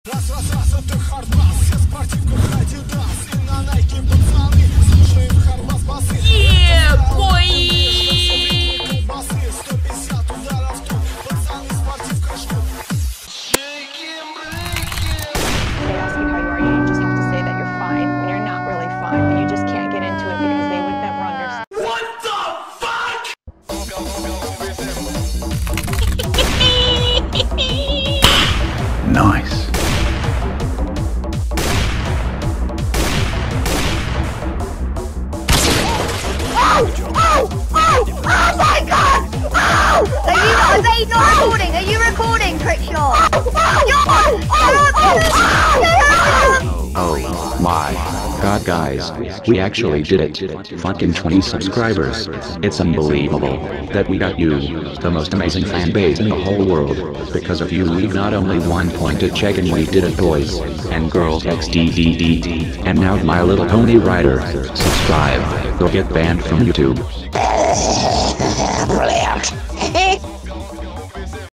Раз, это хардбас, все спортивках Адидас. И на Найке пацаны, слушаем хардбас басы. Колбасы, 150 ударов тут, пацаны спортивка ждут. They ask you how you are, you just have to say that you're fine when you're not really fine, but you just can't get into it because they would never understand. What the fuck? Nice. Oh my god! Oh! Are they not recording? Are you recording, Crickshaw? Oh my god, guys, we actually did it. Fucking 20 subscribers. It's unbelievable that we got you, the most amazing fan base in the whole world. Because of you we got only 1 point to check, and we did it, boys and girls. XDDD. And now My Little Pony Rider. Subscribe, or get banned from YouTube. Brilliant!